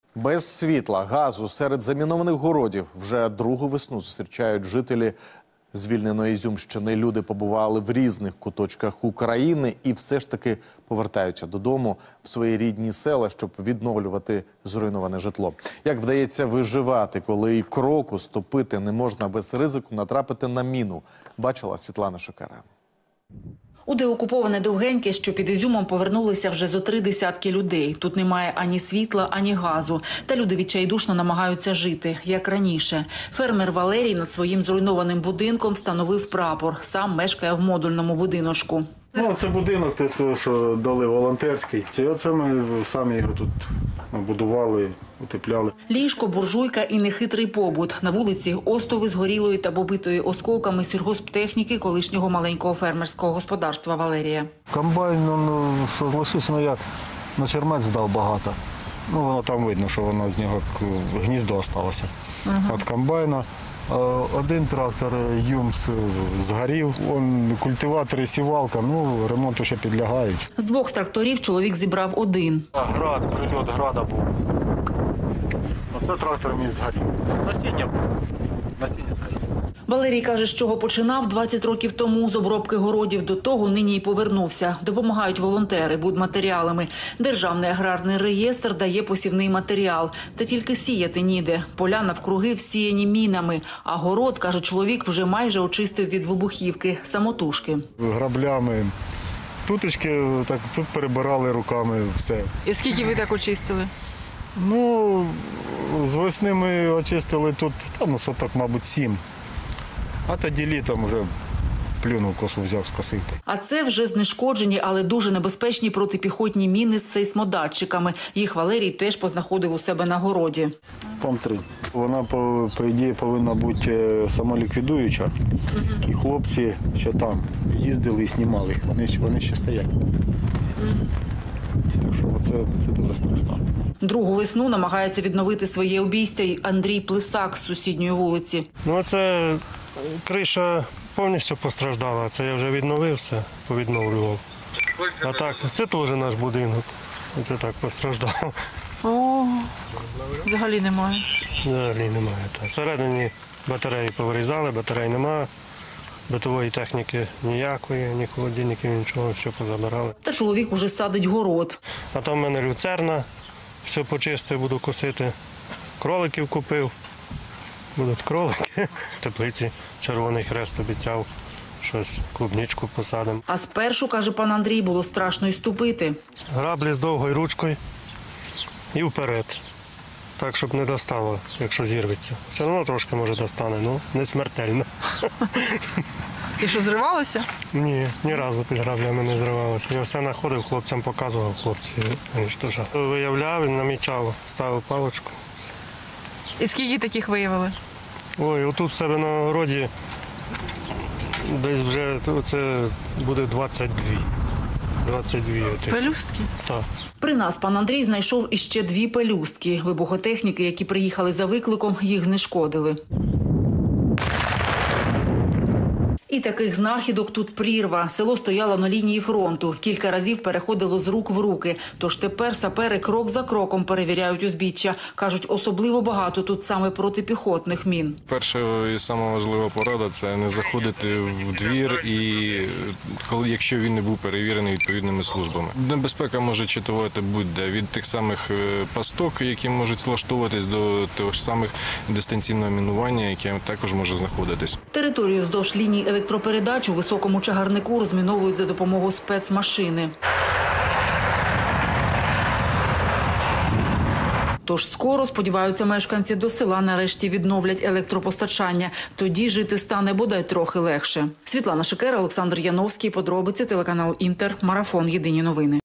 Без світла, газу, серед замінованих городів вже другу весну зустрічають жителі звільненої Ізюмщини. Люди побували в різних куточках України і все ж таки повертаються додому в свої рідні села, щоб відновлювати зруйноване житло. Як вдається виживати, коли і кроку ступити не можна без ризику натрапити на міну, бачила Світлана Шикера. У деокуповане Довгеньке, що під Ізюмом, повернулися вже зо 3 десятки людей. Тут немає ані світла, ані газу. Та люди відчайдушно намагаються жити, як раніше. Фермер Валерій над своїм зруйнованим будинком встановив прапор. Сам мешкає в модульному будиночку. Це будинок, що дали волонтерський. Це ми самі його тут будували, утепляли. Ліжко, буржуйка і нехитрий побут. На вулиці остови згорілої та побитої осколками сільгосптехніки колишнього маленького фермерського господарства Валерія. Комбайн, согласусь, я на чермець здав багато. Воно там видно, що воно з нього гніздо залишилося. Від комбайна. Один трактор «Юмс» згорів, культиватор і сівалка, ремонту ще підлягають. З 2 тракторів чоловік зібрав 1. Прильот града був. Оце трактор мій згорів. Насіння згорів. Валерій каже, з чого починав 20 років тому з обробки городів, до того нині й повернувся. Допомагають волонтери будматеріалами. Державний аграрний реєстр дає посівний матеріал. Та тільки сіяти ніде. Поля навкруги всіяні мінами. А город, каже чоловік, вже майже очистив від вибухівки, самотужки. Граблями, туточки, тут перебирали руками все. І скільки ви так очистили? З весни ми очистили тут, соток, мабуть, 7. А тоді літом вже плюнув, косу взяв, скосив. А це вже знешкоджені, але дуже небезпечні протипіхотні міни з сейсмодатчиками. Їх Валерій теж познаходив у себе на городі. ПОМ-3. Вона, по ідеї, повинна бути самоліквідуюча. І хлопці ще там їздили і знімали їх. Вони ще стоять. Так що це дуже страшно. Другу весну намагається відновити своє обійстя й Андрій Плисак з сусідньої вулиці. Це криша повністю постраждала, це я вже відновив все, повідновлював. А так, це теж наш будинок, це так постраждав. Взагалі немає? Взагалі немає. Всередині батареї повирізали, батарей немає. Битової техніки ніякої, ні холодильників, нічого, все позабирали. Та чоловік уже садить город. А там в мене люцерна, все почистив, буду косити. Кроликів купив, будуть кролики. В теплиці Червоний Хрест обіцяв, щось, клубничку посадимо. А спершу, каже пан Андрій, було страшно й ступити. Граблі з довгою ручкою і вперед. Так, щоб не достало, якщо зірветься. Все одно трошки, може, достане, не смертельно. І що, зривалося? Ні, ні разу під граблями не зривалося. Я все знаходив, хлопцям показував, хлопці уничтожали. Виявляв, намічав, ставив паличку. І скільки таких виявили? Отут в себе на городі десь вже це буде 22. 22. Пелюстки? Так. При нас пан Андрій знайшов іще 2 пелюстки. Вибухотехніки, які приїхали за викликом, їх знешкодили. І таких знахідок тут прірва. Село стояло на лінії фронту. Кілька разів переходило з рук в руки. Тож тепер сапери крок за кроком перевіряють узбіччя. Кажуть, особливо багато тут саме протипіхотних мін. Перша і сама важлива порада – це не заходити в двір, якщо він не був перевірений відповідними службами. Небезпека може чатувати будь-де. Від тих самих пасток, які можуть влаштовуватись, до того ж самих дистанційного мінування, яке також може знаходитись. Територію вздовж лінії електропередач у високому чагарнику розміновують за допомогою спецмашини. Тож скоро, сподіваються мешканці, до села нарешті відновлять електропостачання. Тоді жити стане бодай трохи легше. Світлана Шикера, Олександр Яновський. Подробиці, телеканал «Інтер», Марафон. Єдині новини.